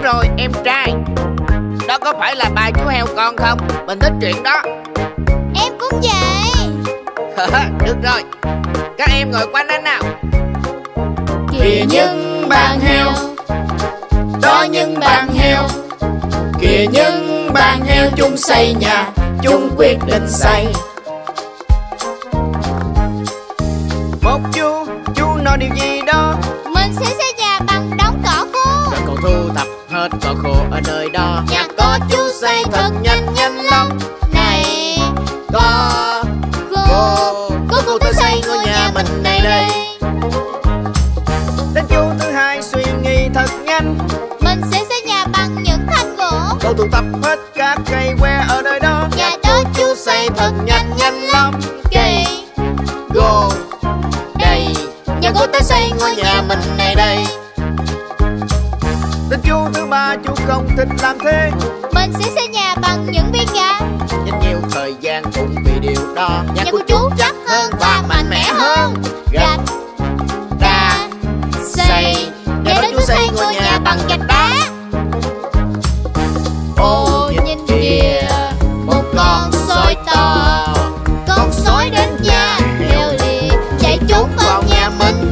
rồi em trai. Đó có phải là ba chú heo con không? Mình thích chuyện đó. Em cũng vậy. Được rồi, các em ngồi quanh anh nào. Kìa những bạn heo, đó những bạn heo. Kìa những bạn heo chung xây nhà, chung quyết định xây. Một chú nói điều gì đó. Mình sẽ xây nhà bằng đống cỏ khô. Rồi cậu thu thập hết cỏ khô ở nơi đó. Nhà có chú xây thật nhanh nhanh lắm. Này Có cô tới xây ngôi nhà mình này đây. Đến chú thứ hai suy nghĩ thật nhanh. Mình sẽ xây nhà bằng những thanh gỗ. Cậu thu thập hết các cây que ở nơi đó. Nhà đó chú xây thật nhanh nhanh lắm. Cây Gỗ đây, nhà cô tới xây ngôi nhà mình này đây. Đến chú thứ ba chú không thích làm thế. Mình sẽ xây nhà bằng những viên gạch. Dành nhiều thời gian cũng vì điều đó. Nhà của chú chắc hơn và mạnh mẽ hơn. Gạch đá xây. Nhà đó chú xây ngôi nhà bằng gạch đá. Ồ nhìn kìa, một con sói to. Con sói đến nhà heo lìa, chạy trốn vào nhà mình.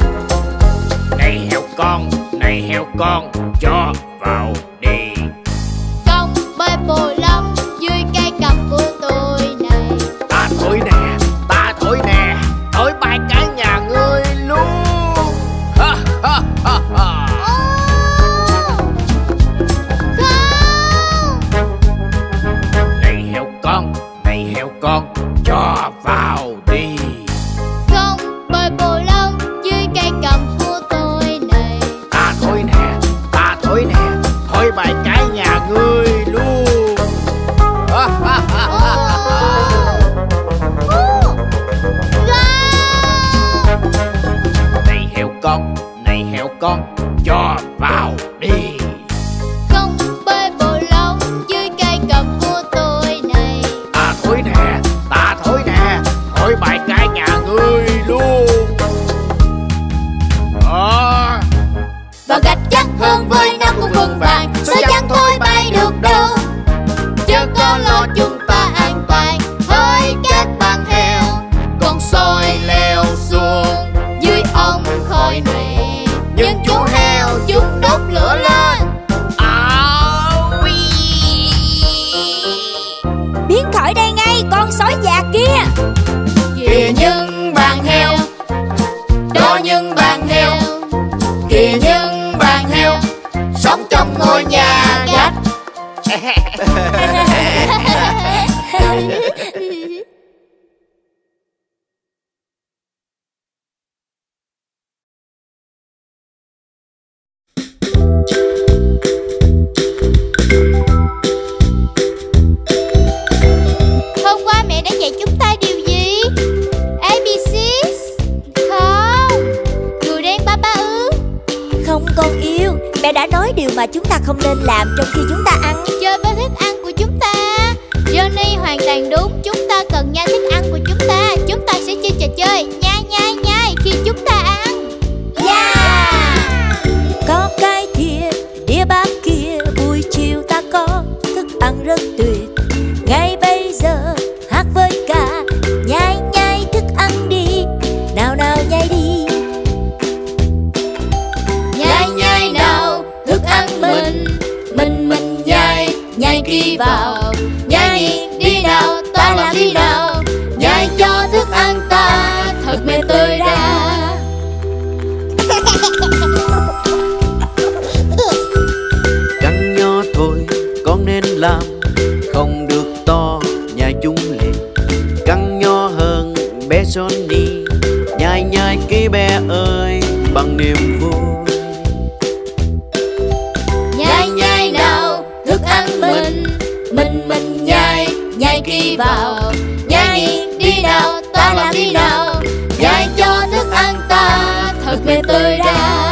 Này heo con, cho vào đi. Công bơi bồ lông dưới cây cầm của tôi này. Ta thổi nè, thổi bay cả nhà ngươi luôn. Ha ha ha ha. Không. Này heo con, cho vào đi. Không bơi bồ lông dưới cây cầm của tôi này. Ta thổi nè, thổi bay cả nhà ngươi luôn. Ha ha ha ha ha. Này heo con, cho vào đi. Không bơi bồ lông dưới cây cầm của tôi này. Ta thổi nè, thổi bay cả nhà ngươi luôn. Và gạch chắc hơn với nó cũng vững vàng. Sao chẳng thôi bay được đâu. Chớ có lo chúng ta an toàn. Hỡi các bạn heo, con sói leo xuống dưới ống khói này. Nhưng chú heo chúng đốt lửa lên. Biến khỏi đây ngay con sói già kia. Kìa những bạn heo, đó những bạn heo. Kìa những bạn heo, sống trong ngôi nhà gạch. Hôm qua mẹ đã dạy chúng ta điều gì? ABCs? Không. Người đen ba ba ư? Không con yêu, mẹ đã nói điều mà chúng ta không nên làm trong khi chúng ta ăn. Chơi với thức ăn của chúng ta. Johnny hoàn toàn đúng. Chúng ta cần nhai thức ăn của chúng ta. Chúng ta sẽ chơi trò chơi nhai nhai nhai khi chúng ta ăn. Có cái thìa đĩa bát kia, buổi chiều ta có thức ăn rất tuyệt. Ngay bây giờ hát với ca, nhai nhai thức ăn đi, nào nào nhai đi. Nhai nhai nào thức ăn mình nhai. Nhai khi vào, nhai đi nào ta làm đi nào. Nhai cho thức ăn ta thật mê tươi ra. Căn nho thôi con nên làm, không được to nhai chung liền. Căn nho hơn bé Johnny, nhai nhai cái bé ơi bằng niềm vui. Nhai nhai nào thức ăn mình nhai. Nhai khi vào, nhai đi nào ta làm đi nào. Nhai cho thức ăn ta thật mê tươi ra.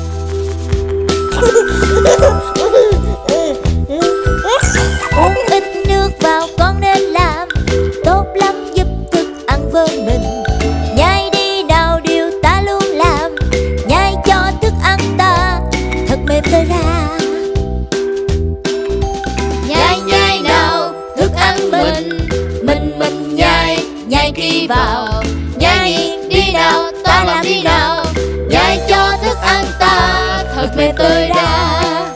Uống ít nước vào con nên làm, tốt lắm giúp thức ăn với mình. Nhai đi nào điều ta luôn làm, nhai cho thức ăn ta thật mềm tơi ra. kỳ vào. Nhai nghiêng đi nào, ta làm đi nào, nhai cho thức ăn ta thật mê tươi ra.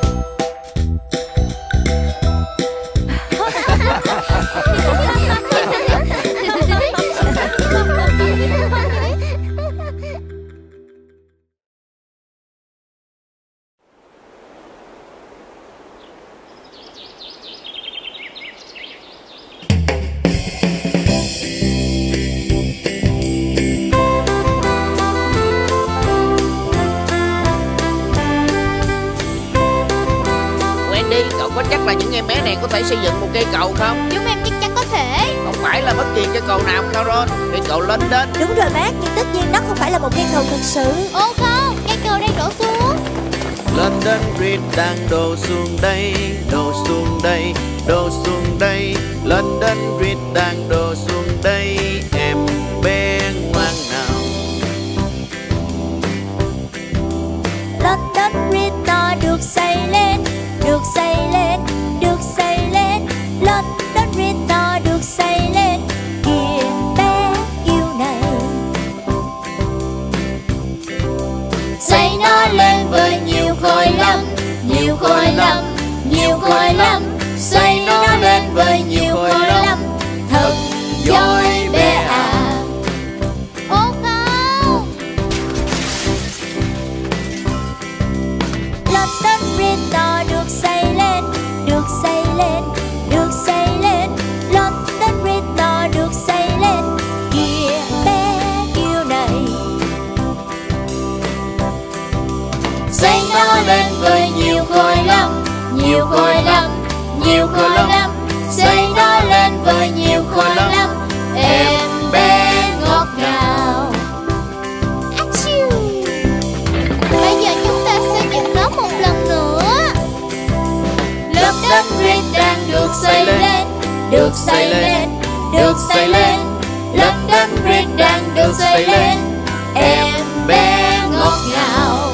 Cậu có chắc là những em bé này có thể xây dựng một cây cầu không? Chúng em chắc chắn có thể. Không phải là bất kỳ cây cầu nào, Carol. Cây cầu lên đến. Đúng rồi bác, nhưng tất nhiên nó không phải là một cây cầu thực sự. Ô không, cây cầu đang đổ xuống. London Bridge đang đổ xuống đây, đổ xuống đây, đổ xuống đây. London Bridge đang đổ xuống đây, em bé ngoan nào. London Bridge nó được xây lên, được xây lên, được xây lên. London Bridge nó được xây lên, kìa bé yêu này. Xây nó lên với nhiều khối lắm, nhiều khối lắm, nhiều khối lắm. Xây nó lên với nhiều khối lắm, thật giỏi bé à. Ô không. London Bridge nó được xây lên, được xây lên, được xây lên. London Bridge nó được xây lên, kìa bé yêu này. Xây nó lên với nhiều khối lắm, nhiều khối lắm, nhiều khối lắm. Xây nó lên với nhiều khối lắm, em bé ngọt ngào. Achoo. Bây giờ chúng ta xây dựng nó một lần nữa. London Bridge đang được xây lên, được xây lên, được xây lên. London Bridge đang được xây lên, em bé ngọt ngào.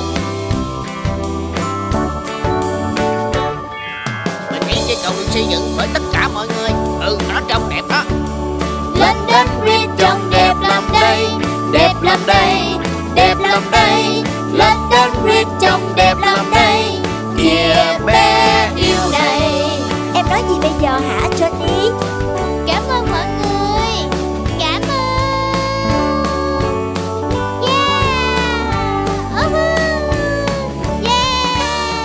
Mình nghĩ cây cầu được xây dựng bởi tất cả mọi người. Nó trông đẹp đó. London Bridge trông đẹp lắm đây, đẹp lắm đây, đẹp lắm đây. London Bridge trông đẹp lắm đây, kìa bé yêu này. Em nói gì bây giờ hả Johnny? Cảm ơn mọi người. Cảm ơn. Yeah. Yeah.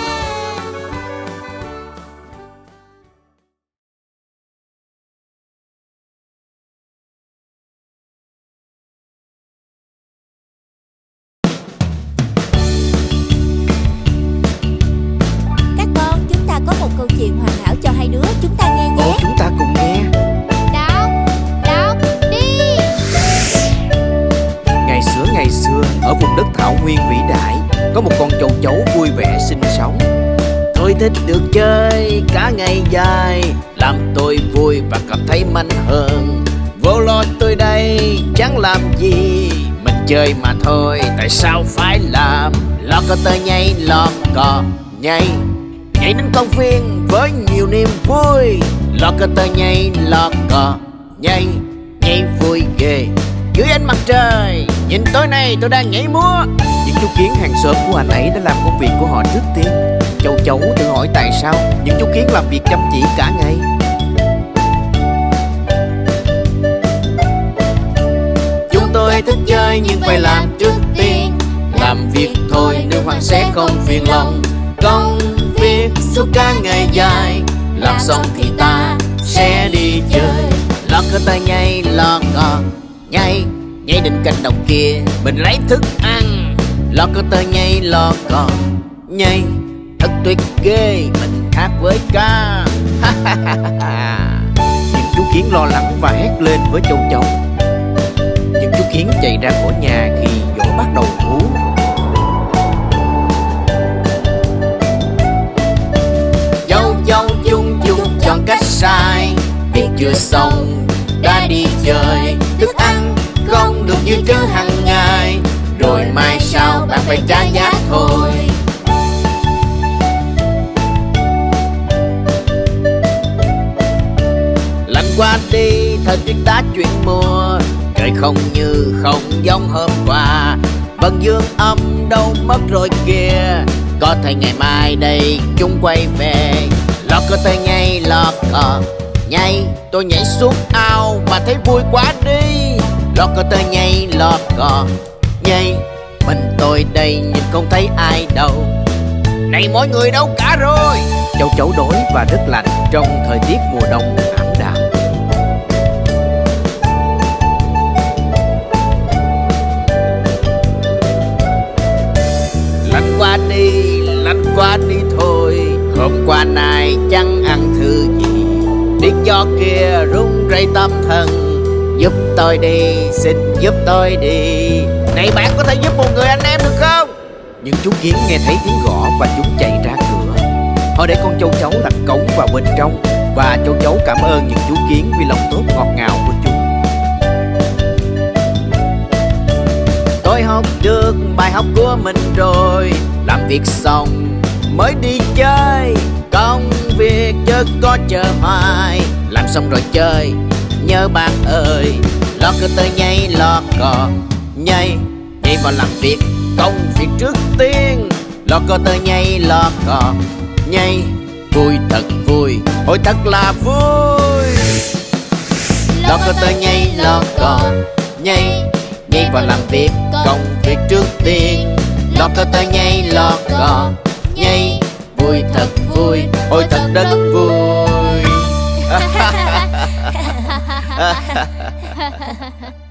Các con, chúng ta có một câu chuyện hoàn hảo cho hai đứa, chúng ta nghe nhé. Chúng ta cùng nghe. Đọc đi. Ngày xưa, ở vùng đất thảo nguyên vĩ đại, có một con châu chấu vui vẻ sinh sống. Tôi thích được chơi cả ngày dài, làm tôi vui và cảm thấy mạnh hơn. Vô lo tôi đây chẳng làm gì, mình chơi mà thôi, tại sao phải làm? Lo có tơ nhảy, lo cò nhảy, nhảy đến công viên với nhiều niềm vui. Lo có tơ nhảy, lo cò nhảy, nhảy vui ghê dưới ánh mặt trời. Nhìn tối nay tôi đang nhảy múa. Những chú kiến hàng xóm của anh ấy đã làm công việc của họ trước tiên. Châu chấu tự hỏi tại sao những chú kiến làm việc chăm chỉ cả ngày. Chúng tôi thích chơi nhưng phải làm trước tiên. Làm việc thôi nếu Hoàng sẽ không phiền lòng. Công việc suốt cả ngày dài, làm xong thì ta sẽ đi chơi. Lo cơ tay nhảy, lo cò nhảy, nhảy đến cánh đồng kia mình lấy thức ăn. Lo cơ tay nhảy, lo cò nhảy, thật tuyệt ghê, mình hát với ca. Những chú kiến lo lắng và hét lên với châu chấu. Những chú kiến chạy ra khỏi nhà khi gió bắt đầu thú. Châu chấu chung chung chọn cách sai, việc chưa xong đã đi chơi. Thức ăn không được như trưa hàng ngày, rồi mai sau bạn phải trả giá thôi. Lạnh qua đi thời tiết đã chuyển mùa, trời không như không giống hôm qua. Vân dương âm đâu mất rồi kìa, có thể ngày mai đây chúng quay về. Lọt cơ tay nhây lọt cò nhây, tôi nhảy xuống ao mà thấy vui quá đi. Lọt cơ tay nhây lọt cò nhây, mình tôi đây nhìn không thấy ai đâu. Này mọi người đâu cả rồi? Châu chấu đói và rất lạnh trong thời tiết mùa đông ảm đạm. Lạnh qua đi thôi. Hôm qua nay chẳng ăn thứ gì, điếc gió kia rung rẩy tâm thần. Giúp tôi đi, xin giúp tôi đi. Này bạn có thể giúp một người anh em được không? Những chú kiến nghe thấy tiếng gõ và chúng chạy ra cửa. Họ để con châu chấu đặt cống vào bên trong, và châu chấu cảm ơn những chú kiến vì lòng tốt ngọt ngào của chúng. Tôi học được bài học của mình rồi, làm việc xong mới đi chơi. Công việc chứ có chờ hoài, làm xong rồi chơi nhớ bạn ơi. Lọt cơ tơ nhây lọt cò nhây, nhây vào làm việc công việc trước tiên. Lọt cơ tơ nhây lọt cò nhây, vui thật vui, ôi thật là vui. Lọt cơ tơ nhây lọt cò nhây, nhây vào làm việc công việc trước tiên. Lọt cơ tơ nhây lọt cò nhây, vui thật vui, ôi thật rất vui.